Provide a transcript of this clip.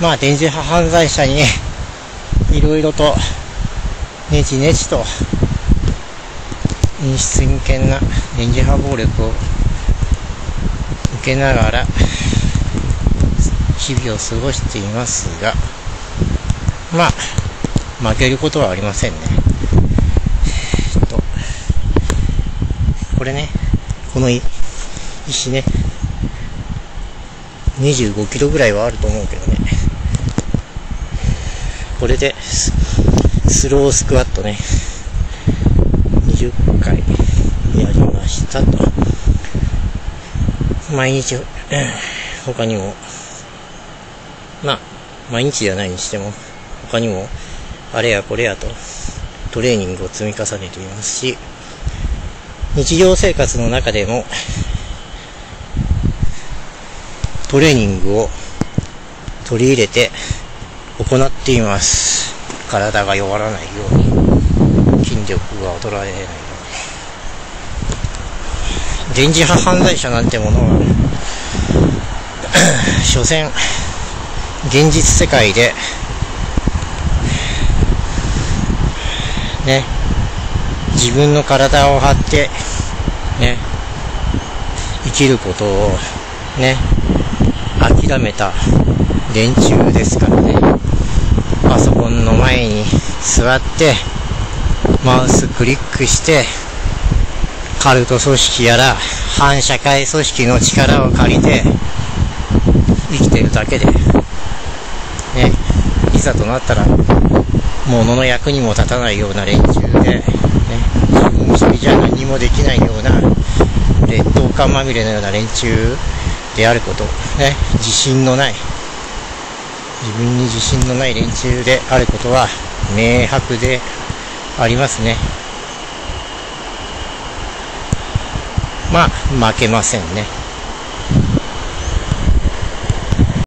まあ電磁波犯罪者にいろいろとねちねちと陰湿陰険な電磁波暴力を受けながら日々を過ごしていますが、まあ負けることはありませんね。これね、この石ね、25キロぐらいはあると思うけどね、これでスロースクワットね20回やりましたと。毎日、他にもまあ毎日ではないにしても他にもあれやこれやとトレーニングを積み重ねていますし、日常生活の中でもトレーニングを取り入れて行っています。体が弱らないように、筋力が衰えないように。電磁波犯罪者なんてものは所詮現実世界でね、自分の体を張ってね生きることをね諦めた連中ですからね。パソコンの前に座ってマウスクリックしてカルト組織やら反社会組織の力を借りて生きてるだけでね、いざとなったら物の役にも立たないような連中で、ね、自分一人じゃ何もできないような劣等感まみれのような連中であること、ね、自分に自信のない連中であることは明白でありますね。まあ負けませんね。